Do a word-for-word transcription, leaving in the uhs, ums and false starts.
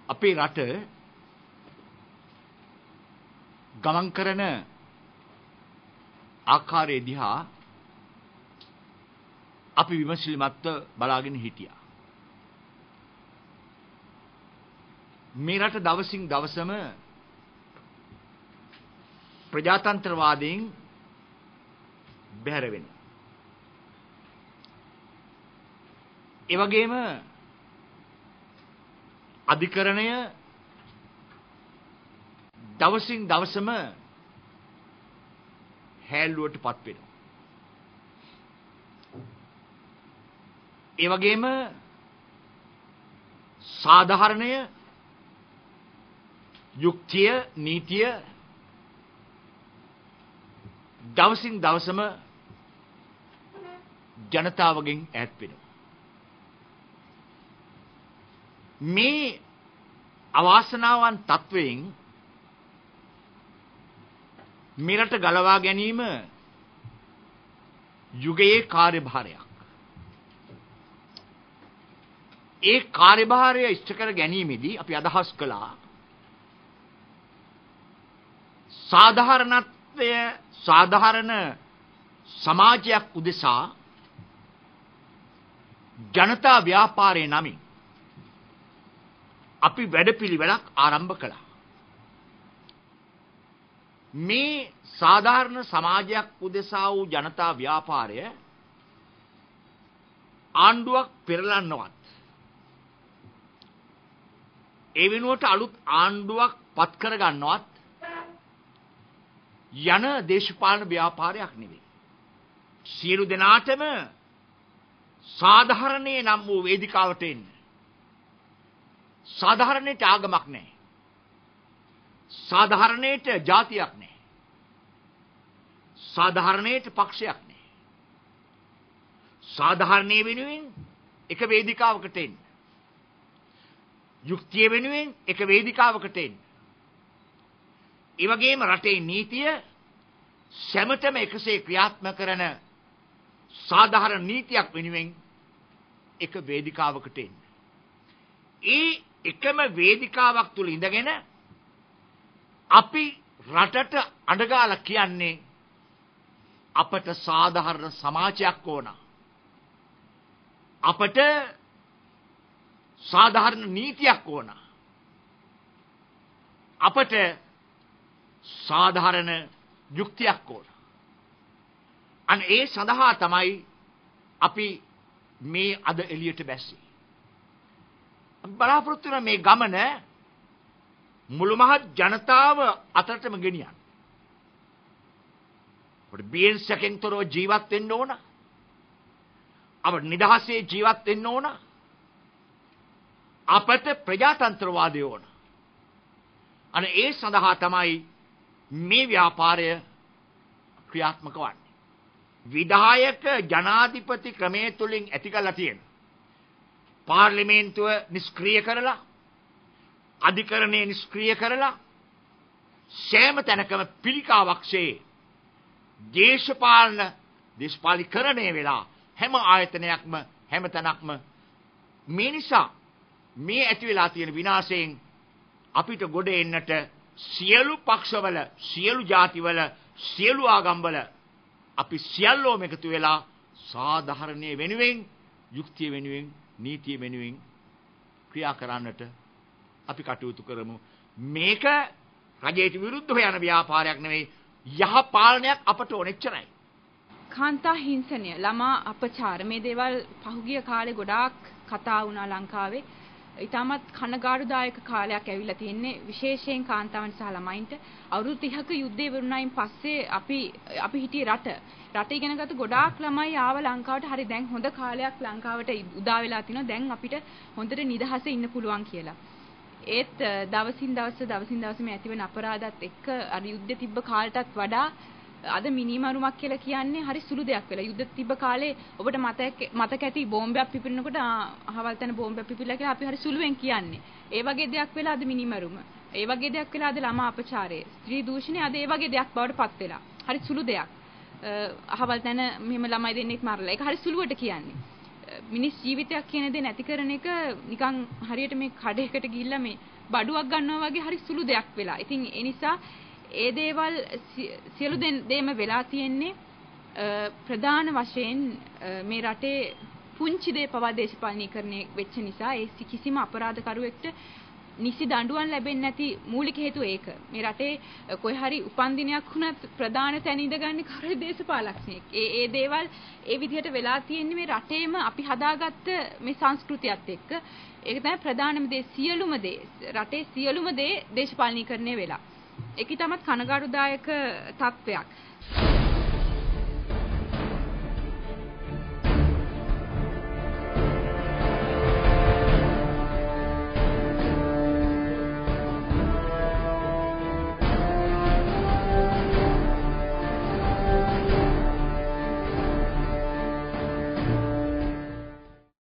අපේ රට ගමන් කරන ආකාරය දිහා අපි විමසිලිමත්ව බලාගෙන හිටියා. මේ රට දවසින් දවසම ප්‍රජාතන්ත්‍රවාදයෙන් බැහැර වෙනවා. ඒ වගේම අධිකරණය දවසින් දවසම හැල්ලුවටපත් වෙනවා. ඒ වගේම සාධාරණය යුක්තිය නීතිය දවසින් දවසම ජනතාවගෙන් ඈත් වෙනවා. මේ අවාසනාවන් තත්වයෙන් මෙරට ගලවා ගැනීම යුගයේ කාර්යභාරයක්. ඒ කාර්යභාරය ඉෂ්ට කර ගැනීමේදී අපි අදහස් කළා සාධාරණත්වය සාධාරණ සමාජයක් උදෙසා ජනතා ව්‍යාපාරයේ නමින් අපි වැඩපිළිවෙලක් ආරම්භ කළා. මේ සාධාරණ සමාජයක් උදෙසා වූ ජනතා ව්‍යාපාරය ආණ්ඩුවක් පෙරලන්නවත් ඒ වෙනුවට අලුත් ආණ්ඩුවක් පත් කර ගන්නවත් යන දේශපාලන ව්‍යාපාරයක් නෙවෙයි. සියලු දෙනාටම සාධාරණේ නම් වූ වේදිකාවට එන්න. සාධාරණේට ආගමක් නැහැ. සාධාරණේට ජාතියක් නැහැ. සාධාරණේට පක්ෂයක් නැහැ. සාධාරණේ වෙනුවෙන් එක වේදිකාවකට එන්න. යුක්තිය වෙනුවෙන් එක වේදිකාවකට එන්න. ඒ වගේම රටේ නීතිය සැමටම එකසේ ක්‍රියාත්මක කරන සාධාරණ නීතියක් වෙනුවෙන් එක වේදිකාවකට එන්න. ඒ එකම වේදිකාවක් තුල ඉඳගෙන අපි රටට අඬගාලා කියන්නේ අපට සාධාරණ සමාජයක් ඕන. අපට සාධාරණ නීතියක් ඕන. අපට සාධාරණ යුක්තියක් ඕන. අන්න ඒ සඳහා තමයි අපි මේ අද එළියට බැස්සේ. බලාපොරොත්තු වෙන මේ ගමන මුළු මහත් ජනතාව අතරටම ගෙනියන්න. අපිට බියෙන්සකින් තොරව ජීවත් වෙන්න ඕන. අපිට නිදහසේ ජීවත් වෙන්න ඕන. අපට ප්‍රජාතන්ත්‍රවාදය ඕන. අනේ ඒ සඳහා තමයි මේ ව්‍යාපාරය ක්‍රියාත්මක වන්නේ. විධායක ජනාධිපති ක්‍රමයේ තුලින් ඇති කරලා තියෙන පාර්ලිමේන්තුව නිෂ්ක්‍රීය කරලා අධිකරණය නිෂ්ක්‍රීය කරලා සෑම තැනකම පිළිකාවක්සේ දේශපාලන දේශපාලීකරණය වෙලා හැම ආයතනයක්ම හැම තැනක්ම මේ නිසා මේ ඇති වෙලා තියෙන විනාශයෙන් අපිට ගොඩ එන්නට සියලු පක්ෂවල සියලු ජාතිවල සියලු ආගම්වල අපි සියල්ලෝම එකතු වෙලා සාධාරණයේ වෙනුවෙන් යුක්තිය වෙනුවෙන් නීතිය වෙනුවෙන් ක්‍රියා කරන්නට අපි කටයුතු කරමු. මේක රජයට විරුද්ධව යන ව්‍යාපාරයක් නෙවෙයි යහ පාලනයක් අපට ඕනෙච්චරයි. කාන්තා හිංසනය ළමා අපචාර මේ දේවල් පහුගිය කාලේ ගොඩාක් කතා වුණා ලංකාවේ. ඊටමත් කනගාටුදායක කාලයක් ඇවිල්ලා තින්නේ විශේෂයෙන් කාන්තාවන් සහ ළමයින්ට. අවුරුදු තිහක යුද්ධය වුණායින් පස්සේ අපි අපි හිටියේ රට රට ඉගෙනගත්තු ගොඩාක් ළමයි ආව ලංකාවට. හරි දැන් හොඳ කාලයක් ලංකාවට උදා වෙලා තිනවා. දැන් අපිට හොඳට නිදහසේ ඉන්න පුළුවන් කියලා. ඒත් දවසින් දවස දවසින් දවස මේ ඇතිවෙන අපරාධات එක්ක අර යුද්ධ තිබ්බ කාලටත් වඩා අද මිනිමරුමක් කියලා කියන්නේ හරි සුළු දෙයක් වෙලා. යුද්ධ තිබ්බ කාලේ ඔබට මතක මතක ඇති බෝම්බයක් පිපිරෙනකොට අහවල් තැන බෝම්බයක් පිපිරලා කියලා අපි හරි සුළුවෙන් කියන්නේ. ඒ වගේ දෙයක් වෙලා අද මිනිමරුම. ඒ වගේ දෙයක් වෙලා අද ළමා අපචාරය. ස්ත්‍රී දූෂණය අද ඒ වගේ දෙයක් බවට පත් වෙලා. හරි සුළු දෙයක්. අහවල් තැන මෙහෙම ළමයි දෙන්නෙක් මරලා. ඒක හරි සුළුවට කියන්නේ. මිනිස් ජීවිතයක් කියන දේ නැති කරන එක නිකන් හරියට මේ කඩේකට ගිහිල්ලා මේ බඩුවක් ගන්නවා වගේ හරි සුළු දෙයක් වෙලා. ඉතින් ඒ නිසා ඒ දේවල් සියලු දේම වෙලා තියෙන්නේ ප්‍රධාන වශයෙන් මේ රටේ පුංචි දේ පවා දේශපාලනීකරණය වෙච්ච නිසා ඒ කිසිම අපරාධකරුවෙක්ට නිසි දඬුවම් ලැබෙන්නේ නැති මූලික හේතුව ඒක. මේ රටේ කොයි හරි උපන්දිනයක් වුණත් ප්‍රධාන තැන ඉඳගන්නේ කවුරුහරි දේශපාලඥයෙක්. ඒ ඒ දේවල් ඒ විදිහට වෙලා තියෙන්නේ මේ රටේම අපි හදාගත්ත මේ සංස්කෘතියත් එක්ක. ඒක තමයි ප්‍රධානම දේ. සියලුම දේ රටේ සියලුම දේ දේශපාලනීකරණය වෙලා. ඒක තමයි කනගාටුදායක තත්ත්වයක්.